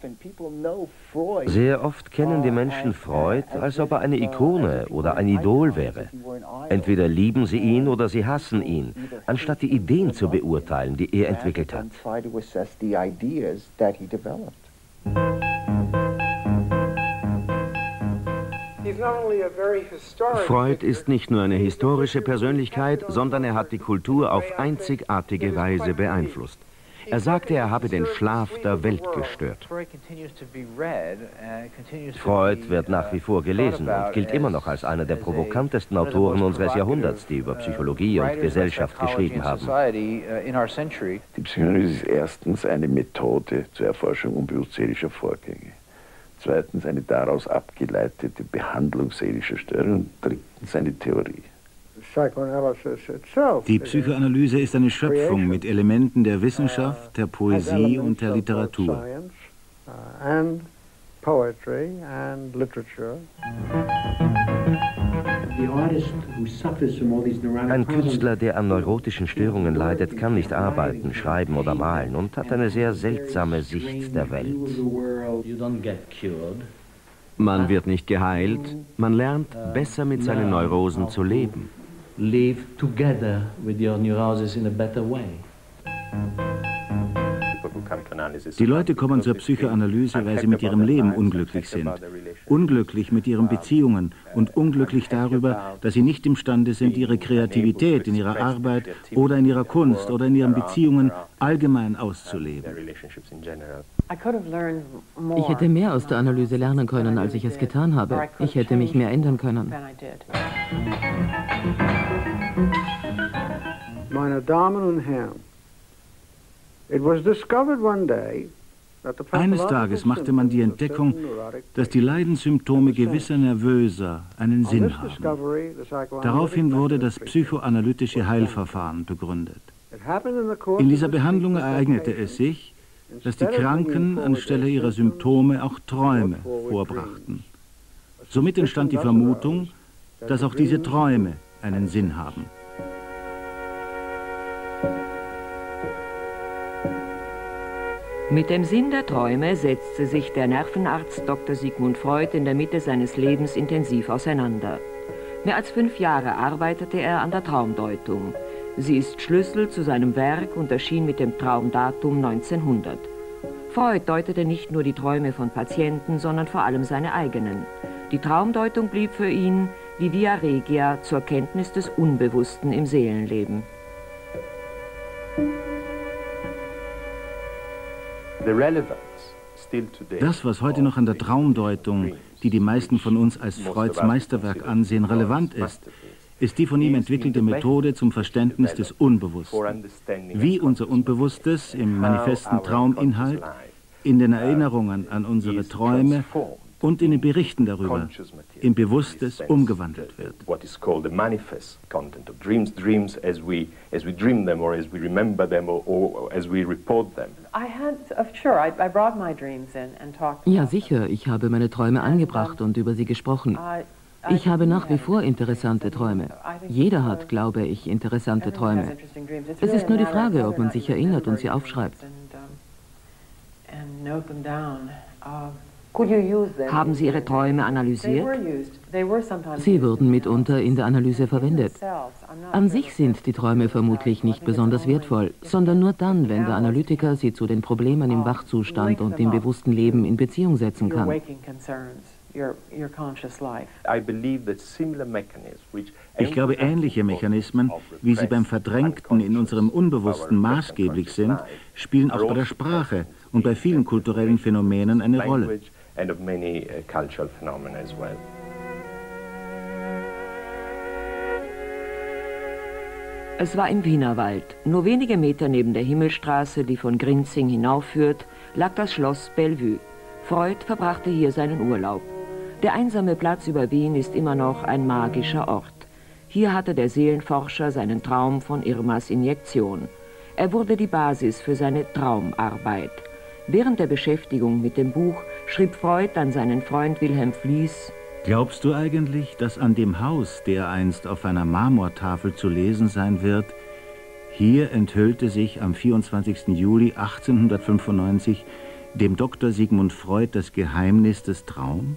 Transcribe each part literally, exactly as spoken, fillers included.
Sehr oft kennen die Menschen Freud, als ob er eine Ikone oder ein Idol wäre. Entweder lieben sie ihn oder sie hassen ihn, anstatt die Ideen zu beurteilen, die er entwickelt hat. Freud ist nicht nur eine historische Persönlichkeit, sondern er hat die Kultur auf einzigartige Weise beeinflusst. Er sagte, er habe den Schlaf der Welt gestört. Freud wird nach wie vor gelesen und gilt immer noch als einer der provokantesten Autoren unseres Jahrhunderts, die über Psychologie und Gesellschaft geschrieben haben. Die Psychoanalyse ist erstens eine Methode zur Erforschung unbewusst seelischer Vorgänge. Zweitens eine daraus abgeleitete Behandlung seelischer Störungen und drittens eine Theorie. Die Psychoanalyse ist eine Schöpfung mit Elementen der Wissenschaft, der Poesie und der Literatur. Ein Künstler, der an neurotischen Störungen leidet, kann nicht arbeiten, schreiben oder malen und hat eine sehr seltsame Sicht der Welt. Man wird nicht geheilt, man lernt, besser mit seinen Neurosen zu leben. Live together with your neurosis in a better way. Die Leute kommen zur Psychoanalyse, weil sie mit ihrem Leben unglücklich sind. Unglücklich mit ihren Beziehungen und unglücklich darüber, dass sie nicht imstande sind, ihre Kreativität in ihrer Arbeit oder in ihrer Kunst oder in ihren Beziehungen allgemein auszuleben. Ich hätte mehr aus der Analyse lernen können, als ich es getan habe. Ich hätte mich mehr ändern können. Meine Damen und Herren, eines Tages machte man die Entdeckung, dass die Leidenssymptome gewisser Nervöser einen Sinn haben. Daraufhin wurde das psychoanalytische Heilverfahren begründet. In dieser Behandlung ereignete es sich, dass die Kranken anstelle ihrer Symptome auch Träume vorbrachten. Somit entstand die Vermutung, dass auch diese Träume einen Sinn haben. Mit dem Sinn der Träume setzte sich der Nervenarzt Doktor Sigmund Freud in der Mitte seines Lebens intensiv auseinander. Mehr als fünf Jahre arbeitete er an der Traumdeutung. Sie ist Schlüssel zu seinem Werk und erschien mit dem Traumdatum neunzehnhundert. Freud deutete nicht nur die Träume von Patienten, sondern vor allem seine eigenen. Die Traumdeutung blieb für ihn die Via Regia zur Kenntnis des Unbewussten im Seelenleben. Das, was heute noch an der Traumdeutung, die die meisten von uns als Freuds Meisterwerk ansehen, relevant ist, ist die von ihm entwickelte Methode zum Verständnis des Unbewussten. Wie unser Unbewusstes im manifesten Trauminhalt, in den Erinnerungen an unsere Träume und in den Berichten darüber in Bewusstes umgewandelt wird. Ja, sicher. Ich habe meine Träume angebracht und über sie gesprochen. Ich habe nach wie vor interessante Träume. Jeder hat, glaube ich, interessante Träume. Es ist nur die Frage, ob man sich erinnert und sie aufschreibt. Haben Sie Ihre Träume analysiert? Sie wurden mitunter in der Analyse verwendet. An sich sind die Träume vermutlich nicht besonders wertvoll, sondern nur dann, wenn der Analytiker sie zu den Problemen im Wachzustand und im bewussten Leben in Beziehung setzen kann. Ich glaube, ähnliche Mechanismen, wie sie beim Verdrängten in unserem Unbewussten maßgeblich sind, spielen auch bei der Sprache und bei vielen kulturellen Phänomenen eine Rolle. Es war im Wienerwald. Nur wenige Meter neben der Himmelstraße, die von Grinzing hinaufführt, lag das Schloss Bellevue. Freud verbrachte hier seinen Urlaub. Der einsame Platz über Wien ist immer noch ein magischer Ort. Hier hatte der Seelenforscher seinen Traum von Irmas Injektion. Er wurde die Basis für seine Traumarbeit. Während der Beschäftigung mit dem Buch schrieb Freud an seinen Freund Wilhelm Fliess: Glaubst du eigentlich, dass an dem Haus, der einst auf einer Marmortafel zu lesen sein wird, hier enthüllte sich am vierundzwanzigsten Juli achtzehnhundertfünfundneunzig dem Doktor Sigmund Freud das Geheimnis des Traums?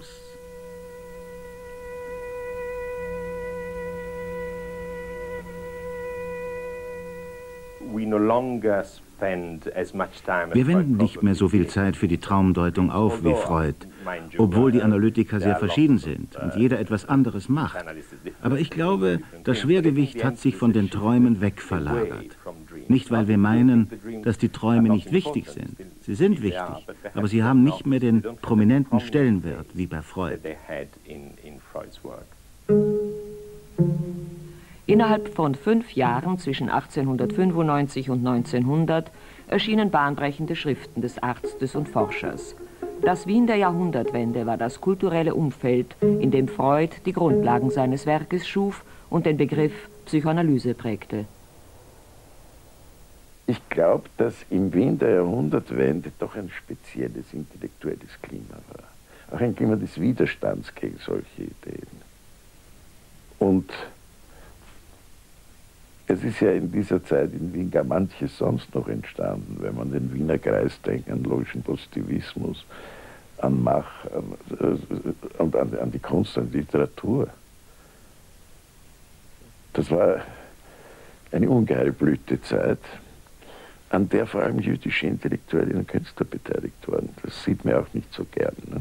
Wir wenden nicht mehr so viel Zeit für die Traumdeutung auf wie Freud, obwohl die Analytiker sehr verschieden sind und jeder etwas anderes macht. Aber ich glaube, das Schwergewicht hat sich von den Träumen wegverlagert. Nicht, weil wir meinen, dass die Träume nicht wichtig sind. Sie sind wichtig, aber sie haben nicht mehr den prominenten Stellenwert wie bei Freud. Innerhalb von fünf Jahren zwischen achtzehnhundertfünfundneunzig und neunzehnhundert erschienen bahnbrechende Schriften des Arztes und Forschers. Das Wien der Jahrhundertwende war das kulturelle Umfeld, in dem Freud die Grundlagen seines Werkes schuf und den Begriff Psychoanalyse prägte. Ich glaube, dass im Wien der Jahrhundertwende doch ein spezielles intellektuelles Klima war. Auch ein Klima des Widerstands gegen solche Ideen. Und es ist ja in dieser Zeit in Wien gar manches sonst noch entstanden, wenn man den Wiener Kreis denkt, an logischen Positivismus, an Mach an, äh, und an, an die Kunst und Literatur. Das war eine ungeheure Blütezeit, an der vor allem jüdische Intellektuelle und Künstler beteiligt waren. Das sieht man auch nicht so gern. Ne?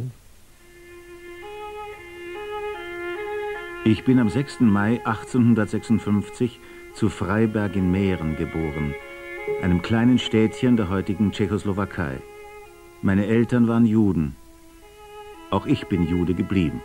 Ich bin am sechsten Mai achtzehnhundertsechsundfünfzig zu Freiberg in Mähren geboren, einem kleinen Städtchen der heutigen Tschechoslowakei. Meine Eltern waren Juden. Auch ich bin Jude geblieben.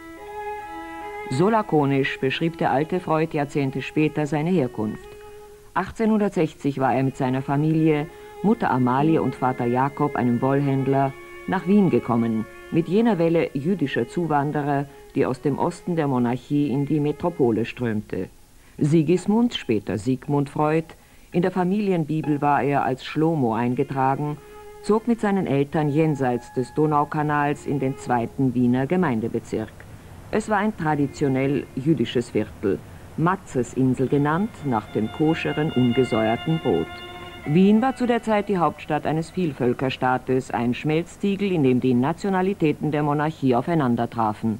So lakonisch beschrieb der alte Freud Jahrzehnte später seine Herkunft. achtzehnhundertsechzig war er mit seiner Familie, Mutter Amalie und Vater Jakob, einem Wollhändler, nach Wien gekommen, mit jener Welle jüdischer Zuwanderer, die aus dem Osten der Monarchie in die Metropole strömte. Sigismund, später Sigmund Freud, in der Familienbibel war er als Schlomo eingetragen, zog mit seinen Eltern jenseits des Donaukanals in den zweiten Wiener Gemeindebezirk. Es war ein traditionell jüdisches Viertel, Matzesinsel genannt, nach dem koscheren, ungesäuerten Brot. Wien war zu der Zeit die Hauptstadt eines Vielvölkerstaates, ein Schmelztiegel, in dem die Nationalitäten der Monarchie aufeinander trafen.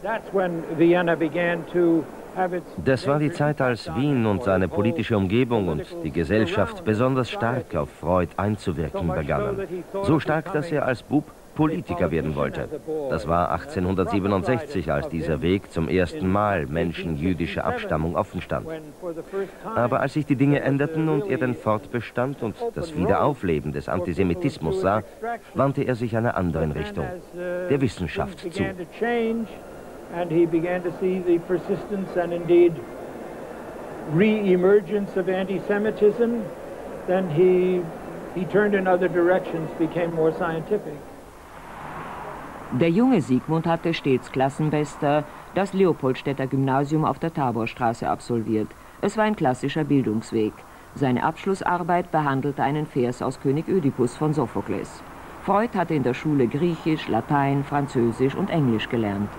Das war die Zeit, als Wien und seine politische Umgebung und die Gesellschaft besonders stark auf Freud einzuwirken begannen. So stark, dass er als Bub Politiker werden wollte. Das war achtzehnhundertsiebenundsechzig, als dieser Weg zum ersten Mal Menschen jüdischer Abstammung offen stand. Aber als sich die Dinge änderten und er den Fortbestand und das Wiederaufleben des Antisemitismus sah, wandte er sich einer anderen Richtung, der Wissenschaft zu. And he began to see the persistence and indeed re-emergence of anti-Semitism. Then he, he turned in other directions, became more scientific. Der junge Sigmund hatte stets Klassenbester das Leopoldstädter Gymnasium auf der Taborstraße absolviert. Es war ein klassischer Bildungsweg. Seine Abschlussarbeit behandelte einen Vers aus König Ödipus von Sophokles. Freud hatte in der Schule Griechisch, Latein, Französisch und Englisch gelernt.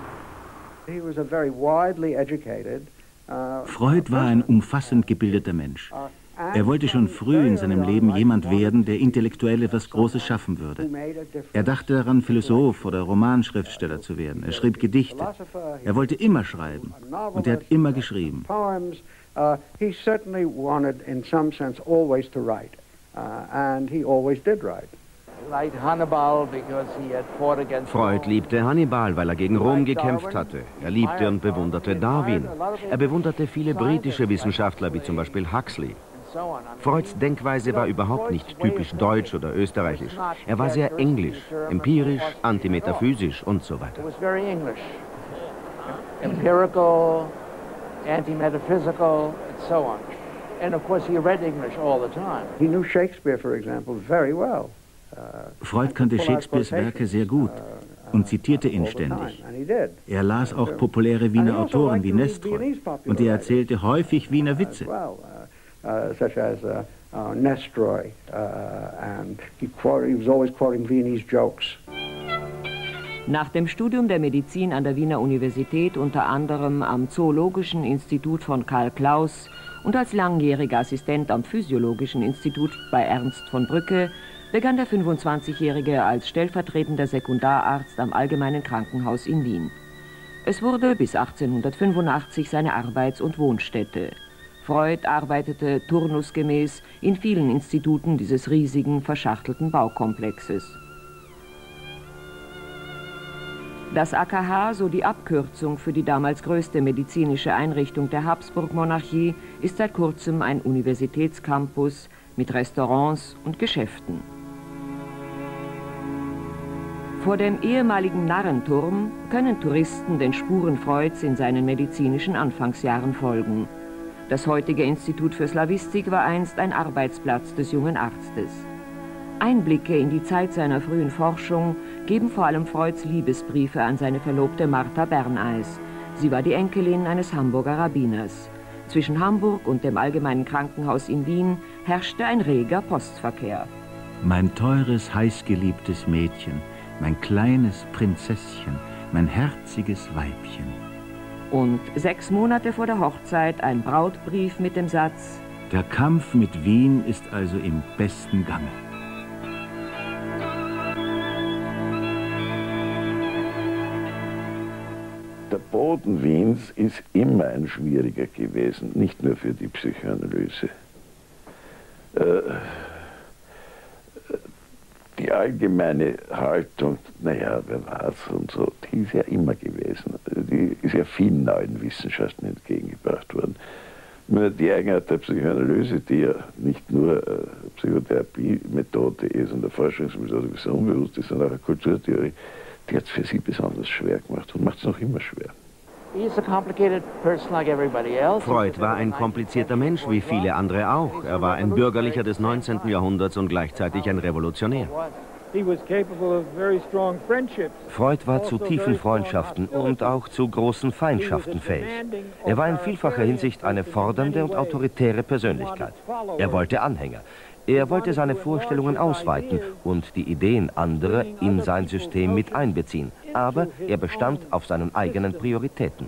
Freud war ein umfassend gebildeter Mensch. Er wollte schon früh in seinem Leben jemand werden, der intellektuell etwas Großes schaffen würde. Er dachte daran, Philosoph oder Romanschriftsteller zu werden. Er schrieb Gedichte. Er wollte immer schreiben und er hat immer geschrieben. Freud liebte Hannibal, weil er gegen Rom gekämpft hatte. Er liebte und bewunderte Darwin. Er bewunderte viele britische Wissenschaftler, wie zum Beispiel Huxley. Freuds Denkweise war überhaupt nicht typisch deutsch oder österreichisch. Er war sehr englisch, empirisch, antimetaphysisch und so weiter. Empirical, anti-metaphysical, and so on. And of course he read English all the time. He knew Shakespeare, for example, very well. Freud kannte Shakespeares Werke sehr gut und zitierte ihn ständig. Er las auch populäre Wiener Autoren wie Nestroy und er erzählte häufig Wiener Witze. Nach dem Studium der Medizin an der Wiener Universität, unter anderem am Zoologischen Institut von Karl Klaus und als langjähriger Assistent am Physiologischen Institut bei Ernst von Brücke, begann der fünfundzwanzigjährige als stellvertretender Sekundararzt am Allgemeinen Krankenhaus in Wien. Es wurde bis achtzehnhundertfünfundachtzig seine Arbeits- und Wohnstätte. Freud arbeitete turnusgemäß in vielen Instituten dieses riesigen, verschachtelten Baukomplexes. Das A K H, so die Abkürzung für die damals größte medizinische Einrichtung der Habsburg-Monarchie, ist seit kurzem ein Universitätscampus mit Restaurants und Geschäften. Vor dem ehemaligen Narrenturm können Touristen den Spuren Freuds in seinen medizinischen Anfangsjahren folgen. Das heutige Institut für Slawistik war einst ein Arbeitsplatz des jungen Arztes. Einblicke in die Zeit seiner frühen Forschung geben vor allem Freuds Liebesbriefe an seine Verlobte Martha Berneis. Sie war die Enkelin eines Hamburger Rabbiners. Zwischen Hamburg und dem Allgemeinen Krankenhaus in Wien herrschte ein reger Postverkehr. Mein teures, heißgeliebtes Mädchen, mein kleines Prinzesschen, mein herziges Weibchen. Und sechs Monate vor der Hochzeit ein Brautbrief mit dem Satz: Der Kampf mit Wien ist also im besten Gange. Der Boden Wiens ist immer ein schwieriger gewesen, nicht nur für die Psychoanalyse. Äh, die allgemeine Haltung, naja, wer war's und so, die ist ja immer gewesen. Die ist ja vielen neuen Wissenschaften entgegengebracht worden. Nur die Eigenheit der Psychoanalyse, die ja nicht nur äh, Psychotherapie-Methode ist und eine Forschungsmethode, die so unbewusst ist, sondern auch eine Kulturtheorie, die hat es für sie besonders schwer gemacht und macht es noch immer schwer. Freud war ein komplizierter Mensch, wie viele andere auch. Er war ein Bürgerlicher des neunzehnten Jahrhunderts und gleichzeitig ein Revolutionär. Freud war zu tiefen Freundschaften und auch zu großen Feindschaften fähig. Er war in vielfacher Hinsicht eine fordernde und autoritäre Persönlichkeit. Er wollte Anhänger. Er wollte seine Vorstellungen ausweiten und die Ideen anderer in sein System mit einbeziehen. Aber er bestand auf seinen eigenen Prioritäten.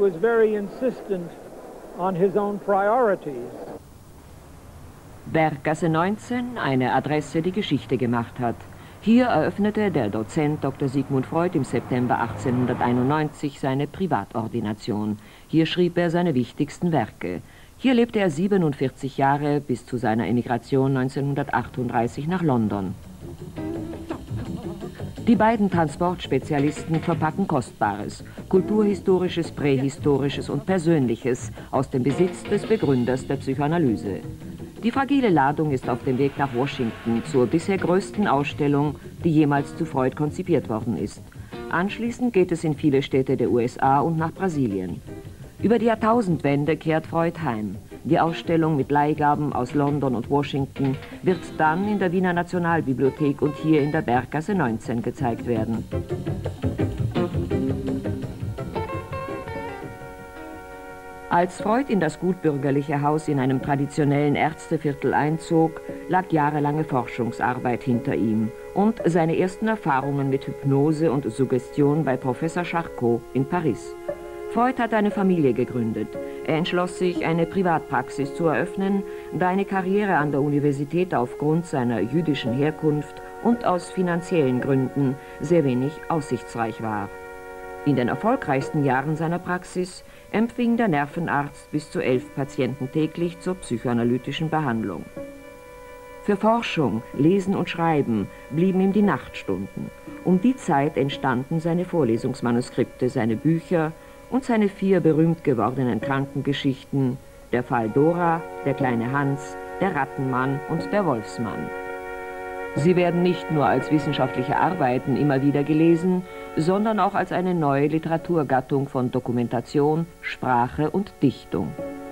Berggasse neunzehn, eine Adresse, die Geschichte gemacht hat. Hier eröffnete der Dozent Doktor Sigmund Freud im September achtzehnhunderteinundneunzig seine Privatordination. Hier schrieb er seine wichtigsten Werke. Hier lebte er siebenundvierzig Jahre bis zu seiner Emigration neunzehnhundertachtunddreißig nach London. Die beiden Transportspezialisten verpacken Kostbares, Kulturhistorisches, Prähistorisches und Persönliches aus dem Besitz des Begründers der Psychoanalyse. Die fragile Ladung ist auf dem Weg nach Washington zur bisher größten Ausstellung, die jemals zu Freud konzipiert worden ist. Anschließend geht es in viele Städte der U S A und nach Brasilien. Über die Jahrtausendwende kehrt Freud heim. Die Ausstellung mit Leihgaben aus London und Washington wird dann in der Wiener Nationalbibliothek und hier in der Berggasse neunzehn gezeigt werden. Als Freud in das gutbürgerliche Haus in einem traditionellen Ärzteviertel einzog, lag jahrelange Forschungsarbeit hinter ihm und seine ersten Erfahrungen mit Hypnose und Suggestion bei Professor Charcot in Paris. Freud hat eine Familie gegründet. Er entschloss sich, eine Privatpraxis zu eröffnen, da eine Karriere an der Universität aufgrund seiner jüdischen Herkunft und aus finanziellen Gründen sehr wenig aussichtsreich war. In den erfolgreichsten Jahren seiner Praxis empfing der Nervenarzt bis zu elf Patienten täglich zur psychoanalytischen Behandlung. Für Forschung, Lesen und Schreiben blieben ihm die Nachtstunden. Um die Zeit entstanden seine Vorlesungsmanuskripte, seine Bücher und seine vier berühmt gewordenen Krankengeschichten: Der Fall Dora, Der kleine Hans, Der Rattenmann und Der Wolfsmann. Sie werden nicht nur als wissenschaftliche Arbeiten immer wieder gelesen, sondern auch als eine neue Literaturgattung von Dokumentation, Sprache und Dichtung.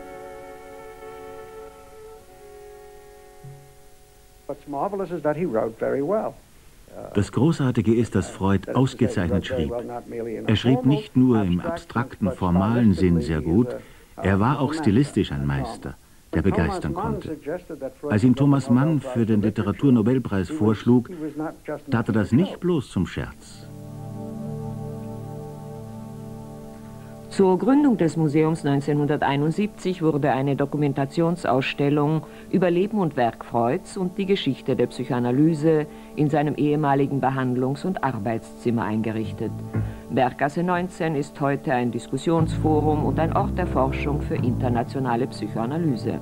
Das Großartige ist, dass Freud ausgezeichnet schrieb. Er schrieb nicht nur im abstrakten, formalen Sinn sehr gut, er war auch stilistisch ein Meister, der begeistern konnte. Als ihm Thomas Mann für den Literaturnobelpreis vorschlug, tat er das nicht bloß zum Scherz. Zur Gründung des Museums neunzehnhunderteinundsiebzig wurde eine Dokumentationsausstellung über Leben und Werk Freuds und die Geschichte der Psychoanalyse in seinem ehemaligen Behandlungs- und Arbeitszimmer eingerichtet. Berggasse neunzehn ist heute ein Diskussionsforum und ein Ort der Forschung für internationale Psychoanalyse.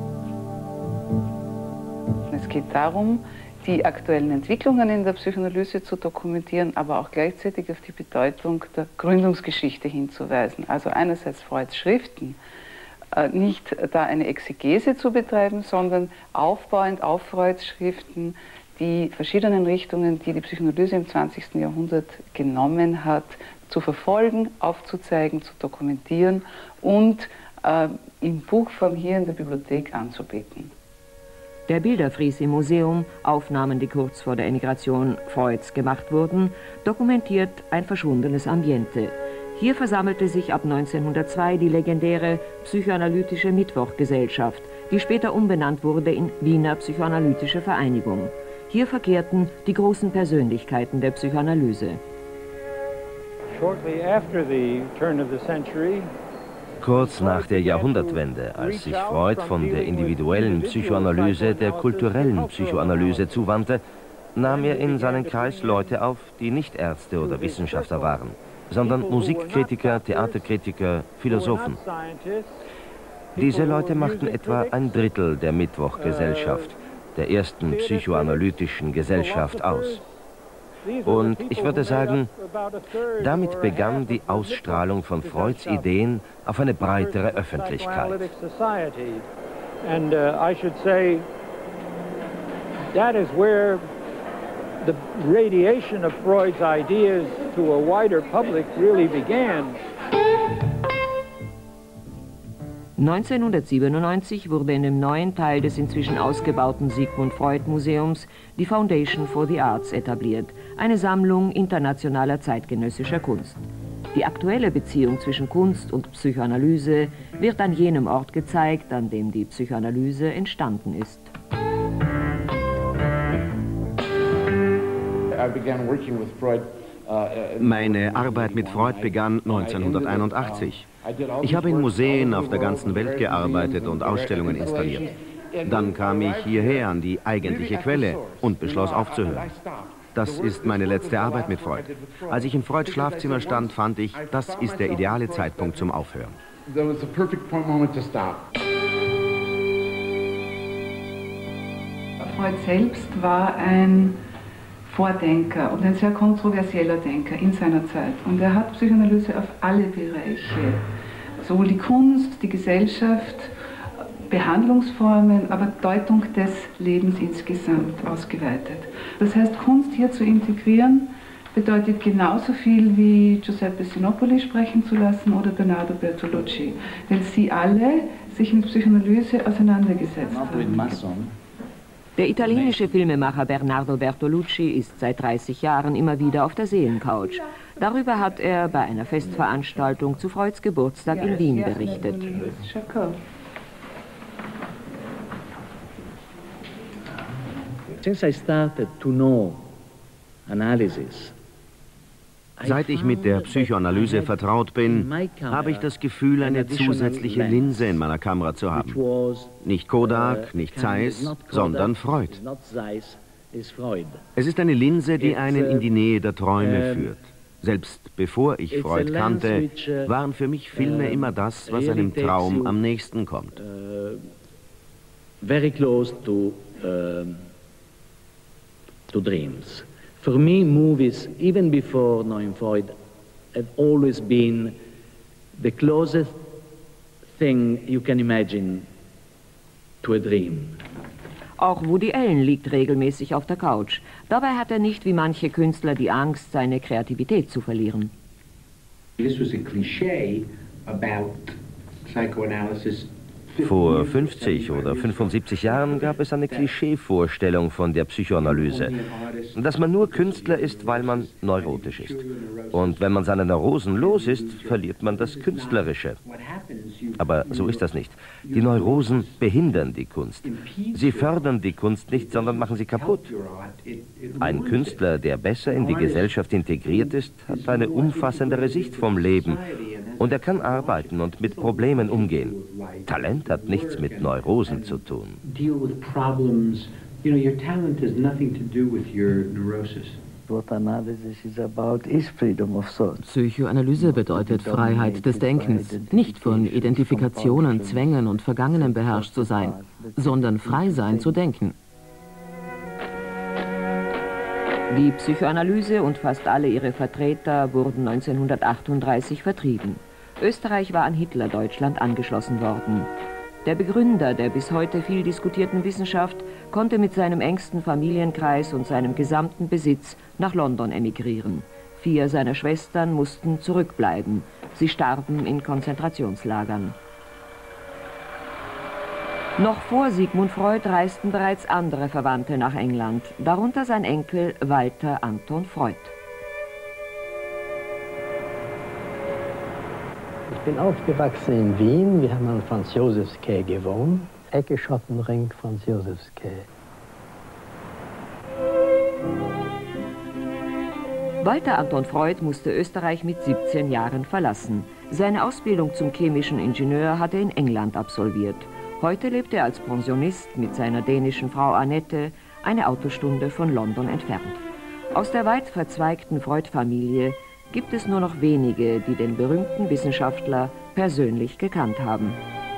Es geht darum, die aktuellen Entwicklungen in der Psychoanalyse zu dokumentieren, aber auch gleichzeitig auf die Bedeutung der Gründungsgeschichte hinzuweisen. Also einerseits Freuds Schriften, äh, nicht da eine Exegese zu betreiben, sondern aufbauend auf Freuds Schriften die verschiedenen Richtungen, die die Psychoanalyse im zwanzigsten Jahrhundert genommen hat, zu verfolgen, aufzuzeigen, zu dokumentieren und äh, in Buchform hier in der Bibliothek anzubieten. Der Bilderfries im Museum, Aufnahmen, die kurz vor der Emigration Freuds gemacht wurden, dokumentiert ein verschwundenes Ambiente. Hier versammelte sich ab neunzehnhundertzwei die legendäre Psychoanalytische Mittwochgesellschaft, die später umbenannt wurde in Wiener Psychoanalytische Vereinigung. Hier verkehrten die großen Persönlichkeiten der Psychoanalyse. Shortly after the turn of the century, Kurz nach der Jahrhundertwende, als sich Freud von der individuellen Psychoanalyse der kulturellen Psychoanalyse zuwandte, nahm er in seinen Kreis Leute auf, die nicht Ärzte oder Wissenschaftler waren, sondern Musikkritiker, Theaterkritiker, Philosophen. Diese Leute machten etwa ein Drittel der Mittwochgesellschaft, der ersten psychoanalytischen Gesellschaft, aus. Und ich würde sagen, damit begann die Ausstrahlung von Freuds Ideen auf eine breitere Öffentlichkeit. And uh, I should say that is where the radiation of Freud's ideas to a wider public really began. neunzehnhundertsiebenundneunzig wurde in dem neuen Teil des inzwischen ausgebauten Sigmund Freud Museums die Foundation for the Arts etabliert, eine Sammlung internationaler zeitgenössischer Kunst. Die aktuelle Beziehung zwischen Kunst und Psychoanalyse wird an jenem Ort gezeigt, an dem die Psychoanalyse entstanden ist. Meine Arbeit mit Freud begann neunzehnhunderteinundachtzig. Ich habe in Museen auf der ganzen Welt gearbeitet und Ausstellungen installiert. Dann kam ich hierher an die eigentliche Quelle und beschloss aufzuhören. Das ist meine letzte Arbeit mit Freud. Als ich in Freuds Schlafzimmer stand, fand ich, das ist der ideale Zeitpunkt zum Aufhören. Freud selbst war ein Vordenker und ein sehr kontroversieller Denker in seiner Zeit. Und er hat Psychoanalyse auf alle Bereiche, sowohl die Kunst, die Gesellschaft, Behandlungsformen, aber Deutung des Lebens insgesamt ausgeweitet. Das heißt, Kunst hier zu integrieren, bedeutet genauso viel wie Giuseppe Sinopoli sprechen zu lassen oder Bernardo Bertolucci, weil sie alle sich mit Psychoanalyse auseinandergesetzt haben. Der italienische Filmemacher Bernardo Bertolucci ist seit dreißig Jahren immer wieder auf der Seelencouch. Darüber hat er bei einer Festveranstaltung zu Freuds Geburtstag in Wien berichtet. Since I started to know analysis, Seit ich mit der Psychoanalyse vertraut bin, habe ich das Gefühl, eine zusätzliche Linse in meiner Kamera zu haben. Nicht Kodak, nicht Zeiss, sondern Freud. Es ist eine Linse, die einen in die Nähe der Träume führt. Selbst bevor ich Freud kannte, waren für mich Filme immer das, was einem Traum am nächsten kommt. Very close to, uh, to dreams. For me, movies, even before knowing Freud, have always been the closest thing you can imagine to a dream. Auch Woody Allen liegt regelmäßig auf der Couch. Dabei hat er nicht wie manche Künstler die Angst, seine Kreativität zu verlieren. This was a cliché about psychoanalysis. Vor fünfzig oder fünfundsiebzig Jahren gab es eine Klischeevorstellung von der Psychoanalyse, dass man nur Künstler ist, weil man neurotisch ist. Und wenn man seine Neurosen los ist, verliert man das Künstlerische. Aber so ist das nicht. Die Neurosen behindern die Kunst. Sie fördern die Kunst nicht, sondern machen sie kaputt. Ein Künstler, der besser in die Gesellschaft integriert ist, hat eine umfassendere Sicht vom Leben Und er kann arbeiten und mit Problemen umgehen. Talent hat nichts mit Neurosen zu tun. Psychoanalyse bedeutet Freiheit des Denkens, nicht von Identifikationen, Zwängen und Vergangenem beherrscht zu sein, sondern frei sein zu denken. Die Psychoanalyse und fast alle ihre Vertreter wurden neunzehnhundertachtunddreißig vertrieben. Österreich war an Hitler-Deutschland angeschlossen worden. Der Begründer der bis heute viel diskutierten Wissenschaft konnte mit seinem engsten Familienkreis und seinem gesamten Besitz nach London emigrieren. Vier seiner Schwestern mussten zurückbleiben. Sie starben in Konzentrationslagern. Noch vor Sigmund Freud reisten bereits andere Verwandte nach England, darunter sein Enkel Walter Anton Freud. Ich bin aufgewachsen in Wien. Wir haben an Franz-Josefs-Quai gewohnt. Ecke Schottenring, Franz-Josefs-Quai. Walter Anton Freud musste Österreich mit siebzehn Jahren verlassen. Seine Ausbildung zum chemischen Ingenieur hat er in England absolviert. Heute lebt er als Pensionist mit seiner dänischen Frau Annette, eine Autostunde von London entfernt. Aus der weit verzweigten Freud-Familie gibt es nur noch wenige, die den berühmten Wissenschaftler persönlich gekannt haben.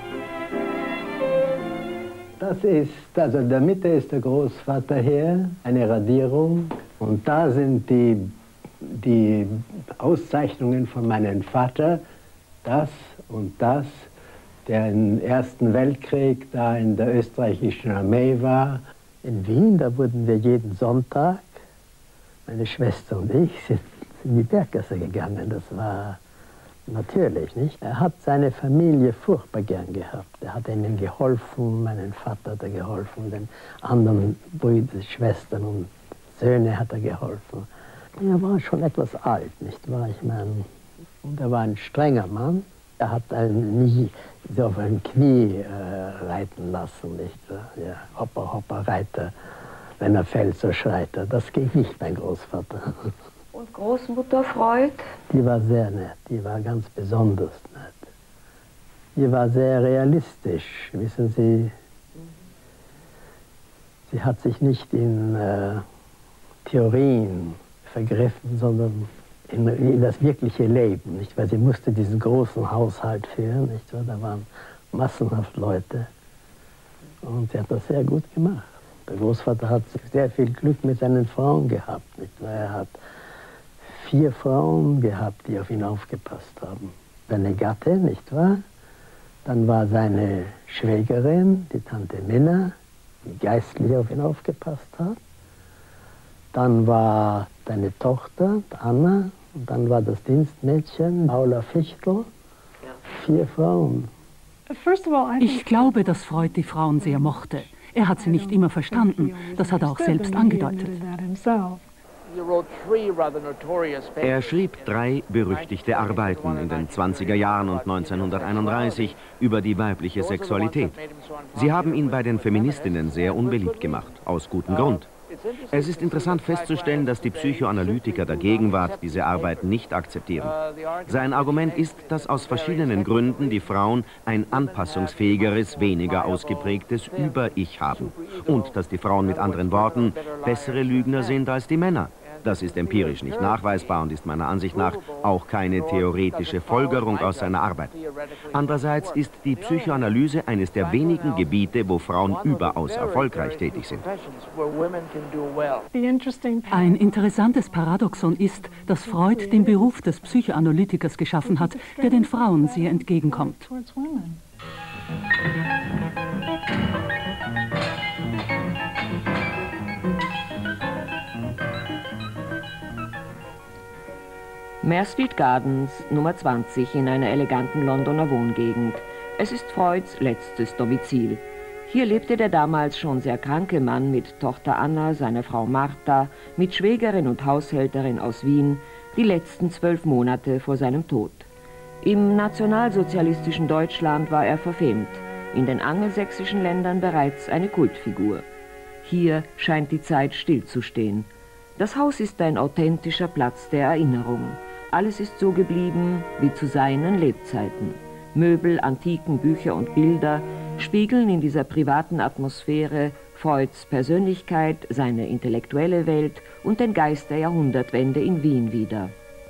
Das ist, also in der Mitte ist der Großvater her, eine Radierung. Und da sind die, die Auszeichnungen von meinem Vater, das und das, der im Ersten Weltkrieg da in der österreichischen Armee war. In Wien, da wurden wir jeden Sonntag, meine Schwester und ich, sind in die Berggasse gegangen. Das war natürlich, nicht? Er hat seine Familie furchtbar gern gehabt. Er hat ihnen geholfen, meinem Vater hat er geholfen, den anderen Brüdern, Schwestern und Söhne hat er geholfen. Er war schon etwas alt, nicht wahr? Ich meine, und er war ein strenger Mann. Er hat einen nie so auf ein Knie äh, reiten lassen, nicht wahr? Ja, Hopper, Hopper, Reiter. Wenn er fällt, so schreit er. Das ging nicht, mein Großvater. Und Großmutter Freud? Die war sehr nett, die war ganz besonders nett. Die war sehr realistisch, wissen Sie. Sie hat sich nicht in äh, Theorien vergriffen, sondern in, in das wirkliche Leben, nicht? Weil sie musste diesen großen Haushalt führen, nicht? Weil da waren massenhaft Leute. Und sie hat das sehr gut gemacht. Der Großvater hat sehr viel Glück mit seinen Frauen gehabt, nicht? Weil er hat vier Frauen gehabt, die auf ihn aufgepasst haben. Seine Gatte, nicht wahr? Dann war seine Schwägerin, die Tante Minna, die geistlich auf ihn aufgepasst hat. Dann war seine Tochter, Anna, und dann war das Dienstmädchen, Paula Fichtel. Vier Frauen. Ich glaube, dass Freud die Frauen sehr mochte. Er hat sie nicht immer verstanden. Das hat er auch selbst angedeutet. Er schrieb drei berüchtigte Arbeiten in den zwanziger Jahren und neunzehnhunderteinunddreißig über die weibliche Sexualität. Sie haben ihn bei den Feministinnen sehr unbeliebt gemacht, aus gutem Grund. Es ist interessant festzustellen, dass die Psychoanalytiker der Gegenwart diese Arbeiten nicht akzeptieren. Sein Argument ist, dass aus verschiedenen Gründen die Frauen ein anpassungsfähigeres, weniger ausgeprägtes Über-Ich haben und dass die Frauen mit anderen Worten bessere Lügner sind als die Männer. Das ist empirisch nicht nachweisbar und ist meiner Ansicht nach auch keine theoretische Folgerung aus seiner Arbeit. Andererseits ist die Psychoanalyse eines der wenigen Gebiete, wo Frauen überaus erfolgreich tätig sind. Ein interessantes Paradoxon ist, dass Freud den Beruf des Psychoanalytikers geschaffen hat, der den Frauen sehr entgegenkommt. Marestreet Gardens, Nummer zwanzig, in einer eleganten Londoner Wohngegend. Es ist Freuds letztes Domizil. Hier lebte der damals schon sehr kranke Mann mit Tochter Anna, seiner Frau Martha, mit Schwägerin und Haushälterin aus Wien, die letzten zwölf Monate vor seinem Tod. Im nationalsozialistischen Deutschland war er verfemt, in den angelsächsischen Ländern bereits eine Kultfigur. Hier scheint die Zeit stillzustehen. Das Haus ist ein authentischer Platz der Erinnerung. Alles ist so geblieben wie zu seinen Lebzeiten. Möbel, Antiken, Bücher und Bilder spiegeln in dieser privaten Atmosphäre Freuds Persönlichkeit, seine intellektuelle Welt und den Geist der Jahrhundertwende in Wien wider.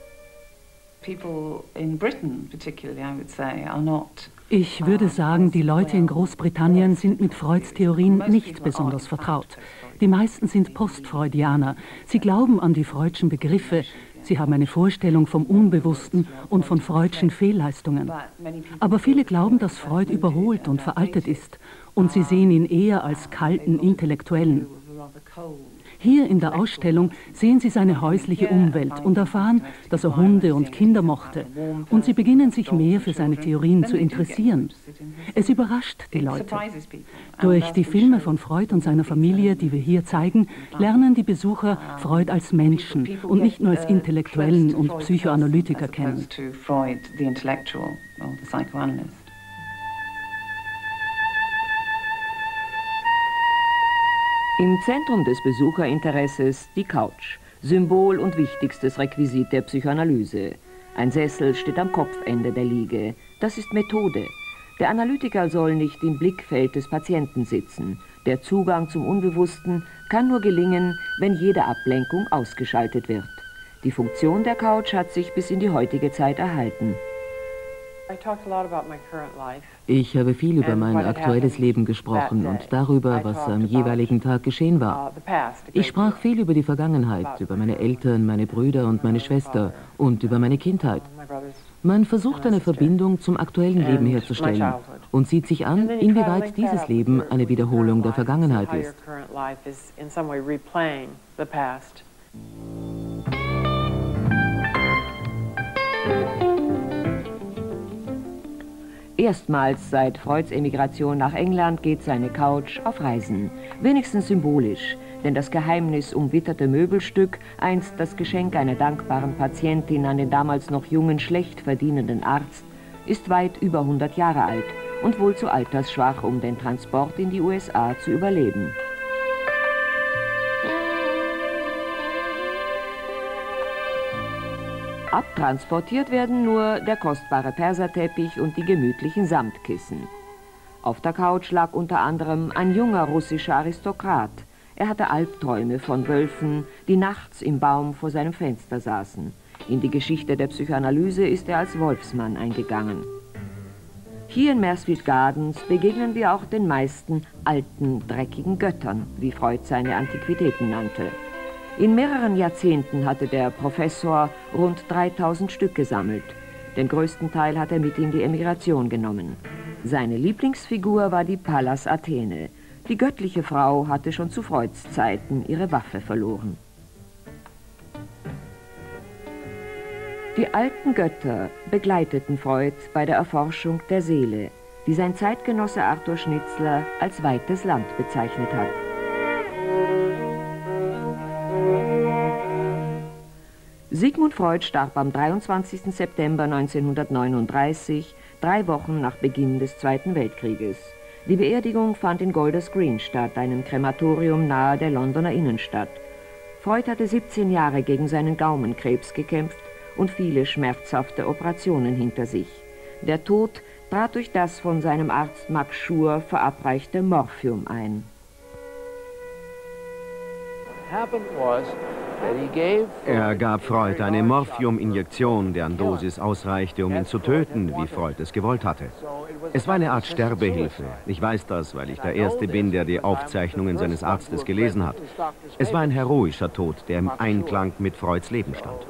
Ich würde sagen, die Leute in Großbritannien sind mit Freuds Theorien nicht besonders vertraut. Die meisten sind Postfreudianer. Sie glauben an die Freudschen Begriffe. Sie haben eine Vorstellung vom Unbewussten und von Freudschen Fehlleistungen. Aber viele glauben, dass Freud überholt und veraltet ist. Und sie sehen ihn eher als kalten Intellektuellen. Hier in der Ausstellung sehen Sie seine häusliche Umwelt und erfahren, dass er Hunde und Kinder mochte. Und Sie beginnen sich mehr für seine Theorien zu interessieren. Es überrascht die Leute. Durch die Filme von Freud und seiner Familie, die wir hier zeigen, lernen die Besucher Freud als Menschen und nicht nur als Intellektuellen und Psychoanalytiker kennen. Im Zentrum des Besucherinteresses die Couch, Symbol und wichtigstes Requisit der Psychoanalyse. Ein Sessel steht am Kopfende der Liege. Das ist Methode. Der Analytiker soll nicht im Blickfeld des Patienten sitzen. Der Zugang zum Unbewussten kann nur gelingen, wenn jede Ablenkung ausgeschaltet wird. Die Funktion der Couch hat sich bis in die heutige Zeit erhalten. Ich habe viel über mein aktuelles Leben gesprochen und darüber, was am jeweiligen Tag geschehen war. Ich sprach viel über die Vergangenheit, über meine Eltern, meine Brüder und meine Schwester und über meine Kindheit. Man versucht eine Verbindung zum aktuellen Leben herzustellen und sieht sich an, inwieweit dieses Leben eine Wiederholung der Vergangenheit ist. Erstmals seit Freuds Emigration nach England geht seine Couch auf Reisen. Wenigstens symbolisch, denn das Geheimnis umwitterte Möbelstück, einst das Geschenk einer dankbaren Patientin an den damals noch jungen, schlecht verdienenden Arzt, ist weit über hundert Jahre alt und wohl zu altersschwach, um den Transport in die U S A zu überleben. Abtransportiert werden nur der kostbare Perserteppich und die gemütlichen Samtkissen. Auf der Couch lag unter anderem ein junger russischer Aristokrat. Er hatte Albträume von Wölfen, die nachts im Baum vor seinem Fenster saßen. In die Geschichte der Psychoanalyse ist er als Wolfsmann eingegangen. Hier in Maresfield Gardens begegnen wir auch den meisten alten, dreckigen Göttern, wie Freud seine Antiquitäten nannte. In mehreren Jahrzehnten hatte der Professor rund dreitausend Stück gesammelt. Den größten Teil hat er mit in die Emigration genommen. Seine Lieblingsfigur war die Pallas Athene. Die göttliche Frau hatte schon zu Freuds Zeiten ihre Waffe verloren. Die alten Götter begleiteten Freud bei der Erforschung der Seele, die sein Zeitgenosse Arthur Schnitzler als weites Land bezeichnet hat. Sigmund Freud starb am dreiundzwanzigsten September neunzehnhundertneununddreißig, drei Wochen nach Beginn des Zweiten Weltkrieges. Die Beerdigung fand in Golders Green statt, einem Krematorium nahe der Londoner Innenstadt. Freud hatte siebzehn Jahre gegen seinen Gaumenkrebs gekämpft und viele schmerzhafte Operationen hinter sich. Der Tod trat durch das von seinem Arzt Max Schur verabreichte Morphium ein. Er gab Freud eine Morphium-Injektion, deren Dosis ausreichte, um ihn zu töten, wie Freud es gewollt hatte. Es war eine Art Sterbehilfe. Ich weiß das, weil ich der Erste bin, der die Aufzeichnungen seines Arztes gelesen hat. Es war ein heroischer Tod, der im Einklang mit Freuds Leben stand.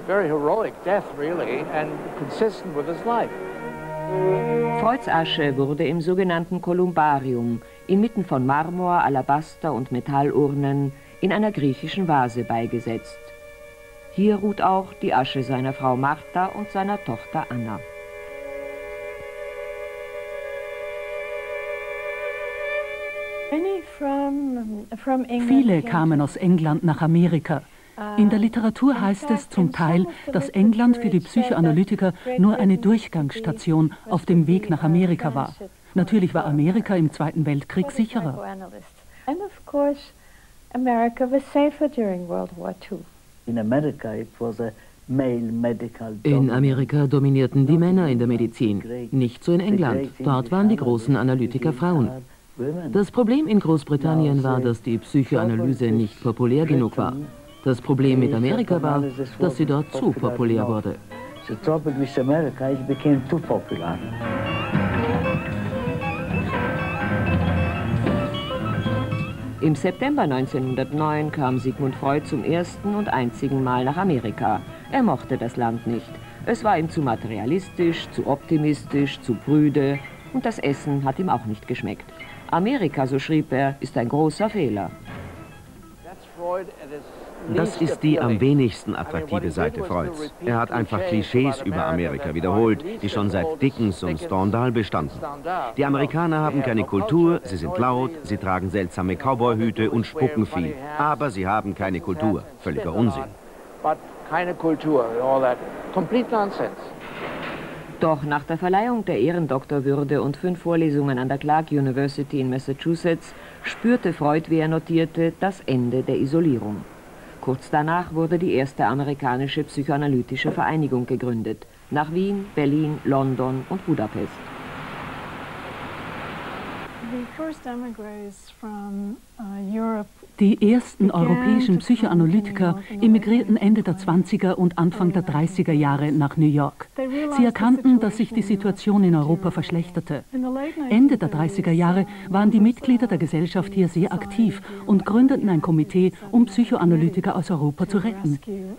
Freuds Asche wurde im sogenannten Kolumbarium, inmitten von Marmor, Alabaster und Metallurnen, in einer griechischen Vase beigesetzt. Hier ruht auch die Asche seiner Frau Martha und seiner Tochter Anna. Viele kamen aus England nach Amerika. In der Literatur heißt es zum Teil, dass England für die Psychoanalytiker nur eine Durchgangsstation auf dem Weg nach Amerika war. Natürlich war Amerika im Zweiten Weltkrieg sicherer. America was safer during World War Two. In America it was a In Amerika dominierten die Männer in der Medizin, nicht so in England. Dort waren die großen Analytiker Frauen. Das Problem in Großbritannien war, dass die Psychoanalyse nicht populär genug war. Das Problem mit Amerika war, dass sie dort zu populär wurde. Im September neunzehnhundertneun kam Sigmund Freud zum ersten und einzigen Mal nach Amerika. Er mochte das Land nicht. Es war ihm zu materialistisch, zu optimistisch, zu prüde und das Essen hat ihm auch nicht geschmeckt. Amerika, so schrieb er, ist ein großer Fehler. Das ist die am wenigsten attraktive Seite Freuds. Er hat einfach Klischees über Amerika wiederholt, die schon seit Dickens und Stendhal bestanden. Die Amerikaner haben keine Kultur, sie sind laut, sie tragen seltsame Cowboyhüte und spucken viel. Aber sie haben keine Kultur. Völliger Unsinn. Doch nach der Verleihung der Ehrendoktorwürde und fünf Vorlesungen an der Clark University in Massachusetts spürte Freud, wie er notierte, das Ende der Isolierung. Kurz danach wurde die erste amerikanische psychoanalytische Vereinigung gegründet. Nach Wien, Berlin, London und Budapest. Die ersten europäischen Psychoanalytiker emigrierten Ende der zwanziger und Anfang der dreißiger Jahre nach New York. Sie erkannten, dass sich die Situation in Europa verschlechterte. Ende der dreißiger Jahre waren die Mitglieder der Gesellschaft hier sehr aktiv und gründeten ein Komitee, um Psychoanalytiker aus Europa zu retten.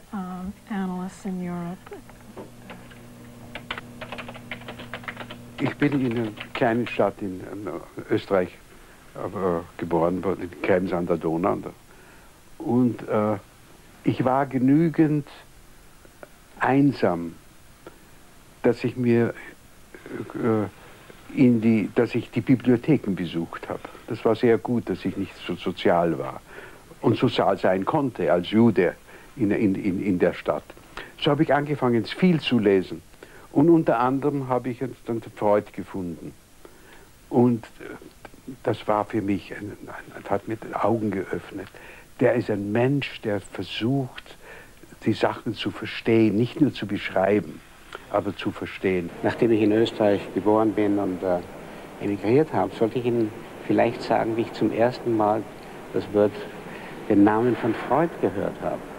Ich bin in einer kleinen Stadt in Österreich äh, geboren worden, in Krems an der Donau. Und äh, ich war genügend einsam, dass ich mir äh, in die, dass ich die Bibliotheken besucht habe. Das war sehr gut, dass ich nicht so sozial war und sozial sein konnte als Jude in, in, in, in der Stadt. So habe ich angefangen, viel zu lesen. Und unter anderem habe ich dann Freud gefunden. Und das war für mich, ein, ein, hat mir die Augen geöffnet. Der ist ein Mensch, der versucht, die Sachen zu verstehen, nicht nur zu beschreiben, aber zu verstehen. Nachdem ich in Österreich geboren bin und äh, emigriert habe, sollte ich Ihnen vielleicht sagen, wie ich zum ersten Mal das Wort, den Namen von Freud gehört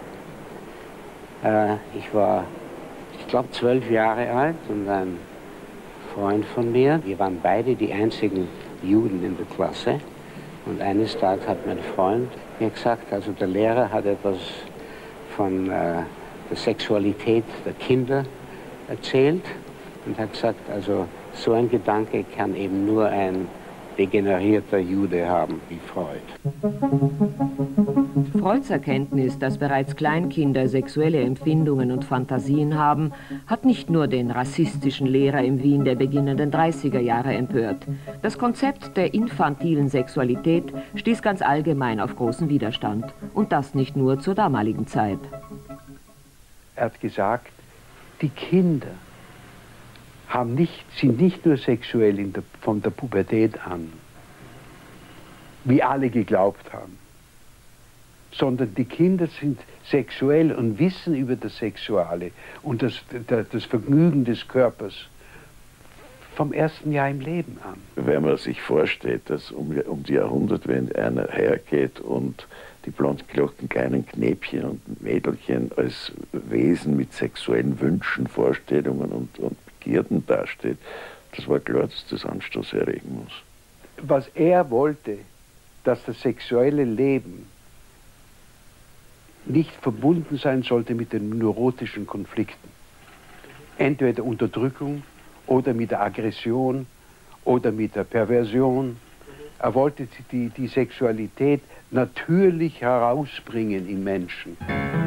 habe. Äh, ich war, ich glaube, zwölf Jahre alt und ein Freund von mir, wir waren beide die einzigen Juden in der Klasse. Und eines Tages hat mein Freund mir gesagt, also der Lehrer hat etwas von äh, der Sexualität der Kinder erzählt und hat gesagt, also so ein Gedanke kann eben nur ein degenerierter Jude haben wie Freud. Freuds Erkenntnis, dass bereits Kleinkinder sexuelle Empfindungen und Fantasien haben, hat nicht nur den rassistischen Lehrer im Wien der beginnenden dreißiger Jahre empört. Das Konzept der infantilen Sexualität stieß ganz allgemein auf großen Widerstand. Und das nicht nur zur damaligen Zeit. Er hat gesagt, die Kinder haben nicht, sind nicht nur sexuell in der, von der Pubertät an, wie alle geglaubt haben, sondern die Kinder sind sexuell und wissen über das Sexuale und das, das Vergnügen des Körpers vom ersten Jahr im Leben an. Wenn man sich vorstellt, dass um, um die Jahrhundertwende einer hergeht und die blondgelockten kleinen Knäbchen und Mädelchen als Wesen mit sexuellen Wünschen, Vorstellungen und, und Begierden dasteht, das war klar, dass das Anstoß erregen muss. Was er wollte, dass das sexuelle Leben nicht verbunden sein sollte mit den neurotischen Konflikten. Entweder Unterdrückung oder mit der Aggression oder mit der Perversion. Er wollte die, die Sexualität natürlich herausbringen im Menschen.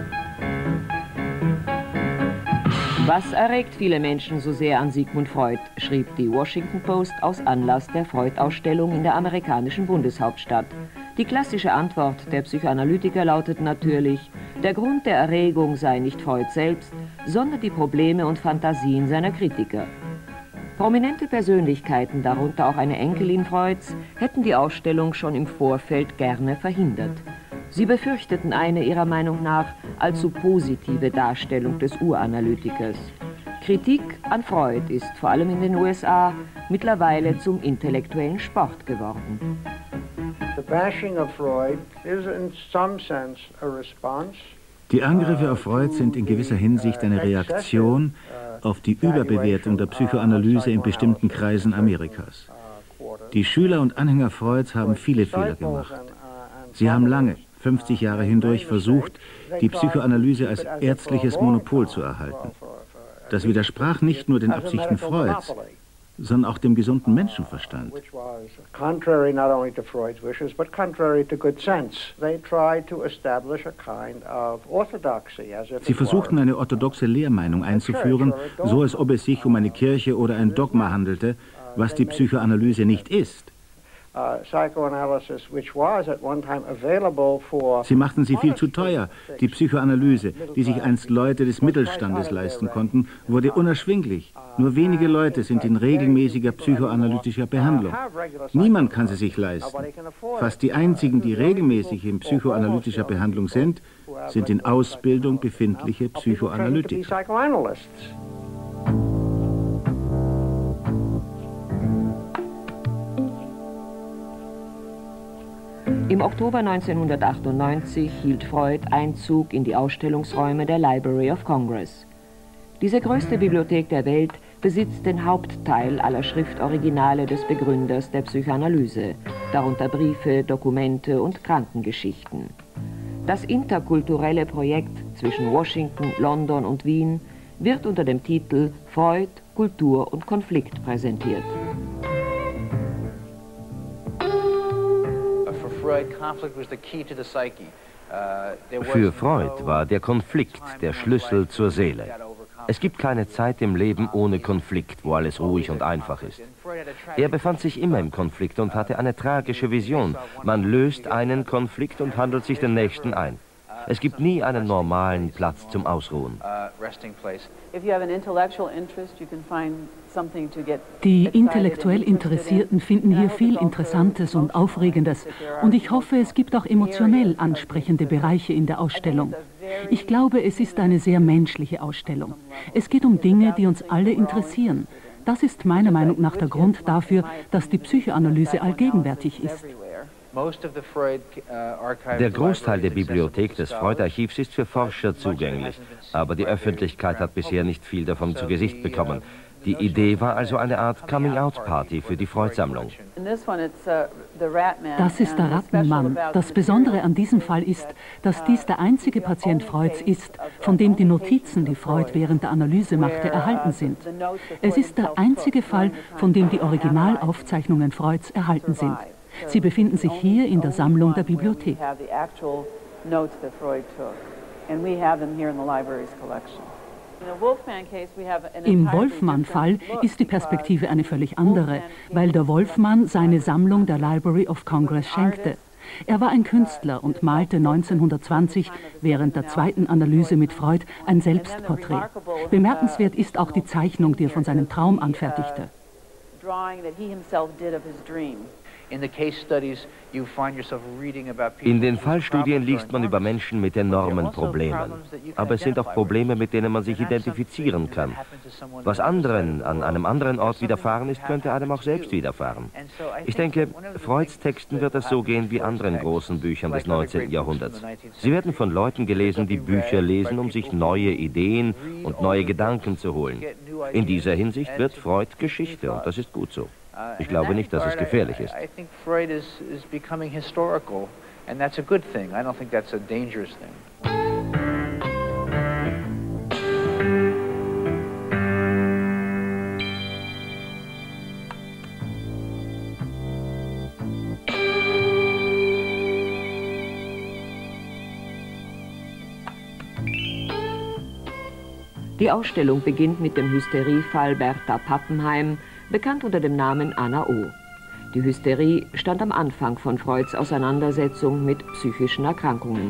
Was erregt viele Menschen so sehr an Sigmund Freud, schrieb die Washington Post aus Anlass der Freud-Ausstellung in der amerikanischen Bundeshauptstadt. Die klassische Antwort der Psychoanalytiker lautet natürlich, der Grund der Erregung sei nicht Freud selbst, sondern die Probleme und Fantasien seiner Kritiker. Prominente Persönlichkeiten, darunter auch eine Enkelin Freuds, hätten die Ausstellung schon im Vorfeld gerne verhindert. Sie befürchteten eine ihrer Meinung nach allzu positive Darstellung des Uranalytikers. Kritik an Freud ist vor allem in den U S A mittlerweile zum intellektuellen Sport geworden. Die Angriffe auf Freud sind in gewisser Hinsicht eine Reaktion auf die Überbewertung der Psychoanalyse in bestimmten Kreisen Amerikas. Die Schüler und Anhänger Freuds haben viele Fehler gemacht. Sie haben lange, fünfzig Jahre hindurch, versucht, die Psychoanalyse als ärztliches Monopol zu erhalten. Das widersprach nicht nur den Absichten Freuds, sondern auch dem gesunden Menschenverstand. Sie versuchten eine orthodoxe Lehrmeinung einzuführen, so als ob es sich um eine Kirche oder ein Dogma handelte, was die Psychoanalyse nicht ist. Sie machten sie viel zu teuer. Die Psychoanalyse, die sich einst Leute des Mittelstandes leisten konnten, wurde unerschwinglich. Nur wenige Leute sind in regelmäßiger psychoanalytischer Behandlung. Niemand kann sie sich leisten. Fast die einzigen, die regelmäßig in psychoanalytischer Behandlung sind, sind in Ausbildung befindliche Psychoanalytiker. Im Oktober neunzehnhundertachtundneunzig hielt Freud Einzug in die Ausstellungsräume der Library of Congress. Diese größte Bibliothek der Welt besitzt den Hauptteil aller Schriftoriginale des Begründers der Psychoanalyse, darunter Briefe, Dokumente und Krankengeschichten. Das interkulturelle Projekt zwischen Washington, London und Wien wird unter dem Titel Freud, Kultur und Konflikt präsentiert. Für Freud war der Konflikt der Schlüssel zur Seele. Es gibt keine Zeit im Leben ohne Konflikt, wo alles ruhig und einfach ist. Er befand sich immer im Konflikt und hatte eine tragische Vision. Man löst einen Konflikt und handelt sich den nächsten ein. Es gibt nie einen normalen Platz zum Ausruhen. Die intellektuell Interessierten finden hier viel Interessantes und Aufregendes. Und ich hoffe, es gibt auch emotionell ansprechende Bereiche in der Ausstellung. Ich glaube, es ist eine sehr menschliche Ausstellung. Es geht um Dinge, die uns alle interessieren. Das ist meiner Meinung nach der Grund dafür, dass die Psychoanalyse allgegenwärtig ist. Der Großteil der Bibliothek des Freud-Archivs ist für Forscher zugänglich, aber die Öffentlichkeit hat bisher nicht viel davon zu Gesicht bekommen. Die Idee war also eine Art Coming-out-Party für die Freud-Sammlung. Das ist der Rattenmann. Das Besondere an diesem Fall ist, dass dies der einzige Patient Freuds ist, von dem die Notizen, die Freud während der Analyse machte, erhalten sind. Es ist der einzige Fall, von dem die Originalaufzeichnungen Freuds erhalten sind. Sie befinden sich hier in der Sammlung der Bibliothek. Im Wolfmann-Fall ist die Perspektive eine völlig andere, weil der Wolfmann seine Sammlung der Library of Congress schenkte. Er war ein Künstler und malte neunzehnhundertzwanzig während der zweiten Analyse mit Freud ein Selbstporträt. Bemerkenswert ist auch die Zeichnung, die er von seinem Traum anfertigte. In den Fallstudien liest man über Menschen mit enormen Problemen. Aber es sind auch Probleme, mit denen man sich identifizieren kann. Was anderen an einem anderen Ort widerfahren ist, könnte einem auch selbst widerfahren. Ich denke, Freuds Texten wird es so gehen wie anderen großen Büchern des neunzehnten Jahrhunderts. Sie werden von Leuten gelesen, die Bücher lesen, um sich neue Ideen und neue Gedanken zu holen. In dieser Hinsicht wird Freud Geschichte und das ist gut so. Ich glaube nicht, dass es gefährlich ist. Die Ausstellung beginnt mit dem Hysteriefall Bertha Pappenheim, bekannt unter dem Namen Anna O. Die Hysterie stand am Anfang von Freuds Auseinandersetzung mit psychischen Erkrankungen.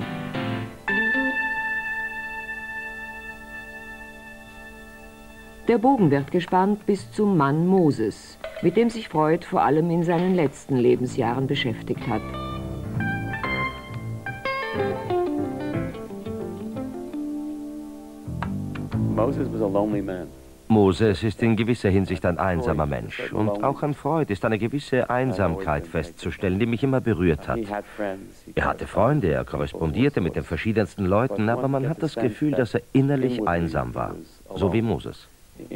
Der Bogen wird gespannt bis zum Mann Moses, mit dem sich Freud vor allem in seinen letzten Lebensjahren beschäftigt hat. Moses was a lonely man. Moses ist in gewisser Hinsicht ein einsamer Mensch. Und auch an Freud ist eine gewisse Einsamkeit festzustellen, die mich immer berührt hat. Er hatte Freunde, er korrespondierte mit den verschiedensten Leuten, aber man hat das Gefühl, dass er innerlich einsam war, so wie Moses.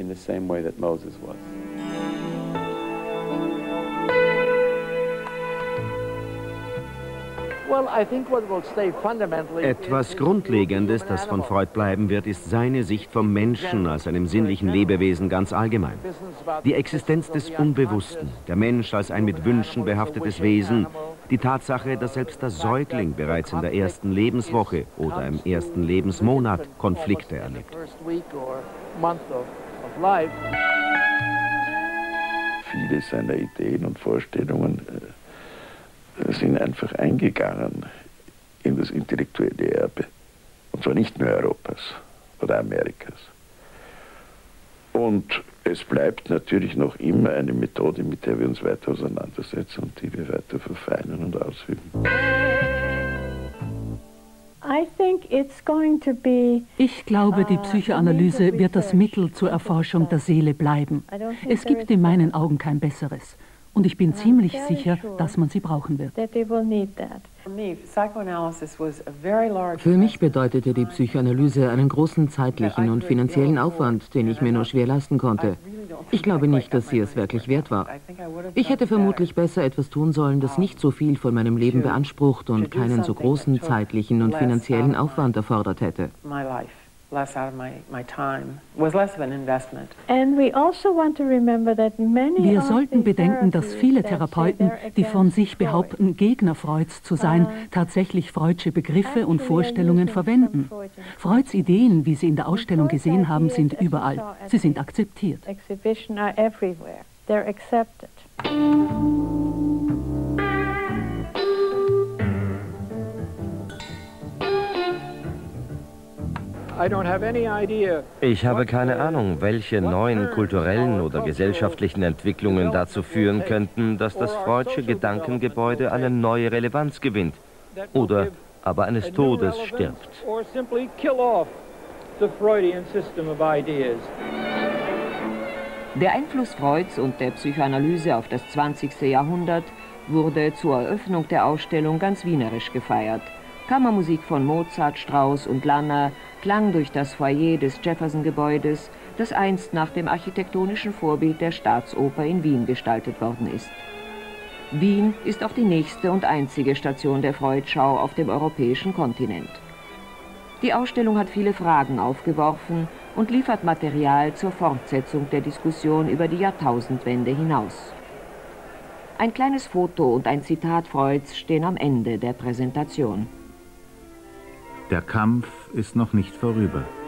Etwas Grundlegendes, das von Freud bleiben wird, ist seine Sicht vom Menschen als einem sinnlichen Lebewesen ganz allgemein. Die Existenz des Unbewussten, der Mensch als ein mit Wünschen behaftetes Wesen, die Tatsache, dass selbst der Säugling bereits in der ersten Lebenswoche oder im ersten Lebensmonat Konflikte erlebt. Viele seiner Ideen und Vorstellungen äh, sind einfach eingegangen in das intellektuelle Erbe. Und zwar nicht nur Europas oder Amerikas. Und es bleibt natürlich noch immer eine Methode, mit der wir uns weiter auseinandersetzen und die wir weiter verfeinern und ausüben. Ich glaube, die Psychoanalyse wird das Mittel zur Erforschung der Seele bleiben. Es gibt in meinen Augen kein besseres. Und ich bin ziemlich sicher, dass man sie brauchen wird. Für mich bedeutete die Psychoanalyse einen großen zeitlichen und finanziellen Aufwand, den ich mir nur schwer leisten konnte. Ich glaube nicht, dass sie es wirklich wert war. Ich hätte vermutlich besser etwas tun sollen, das nicht so viel von meinem Leben beansprucht und keinen so großen zeitlichen und finanziellen Aufwand erfordert hätte. Wir sollten bedenken, dass viele Therapeuten, die von sich behaupten, Gegner Freuds zu sein, tatsächlich freudsche Begriffe und Vorstellungen verwenden. Freuds Ideen, wie Sie in der Ausstellung gesehen haben, sind überall. Sie sind akzeptiert. Ich habe keine Ahnung, welche neuen kulturellen oder gesellschaftlichen Entwicklungen dazu führen könnten, dass das Freudsche Gedankengebäude eine neue Relevanz gewinnt oder aber eines Todes stirbt. Der Einfluss Freuds und der Psychoanalyse auf das zwanzigste Jahrhundert wurde zur Eröffnung der Ausstellung ganz wienerisch gefeiert. Kammermusik von Mozart, Strauss und Lanner klang durch das Foyer des Jefferson-Gebäudes, das einst nach dem architektonischen Vorbild der Staatsoper in Wien gestaltet worden ist. Wien ist auch die nächste und einzige Station der Freud-Schau auf dem europäischen Kontinent. Die Ausstellung hat viele Fragen aufgeworfen und liefert Material zur Fortsetzung der Diskussion über die Jahrtausendwende hinaus. Ein kleines Foto und ein Zitat Freuds stehen am Ende der Präsentation. Der Kampf ist noch nicht vorüber.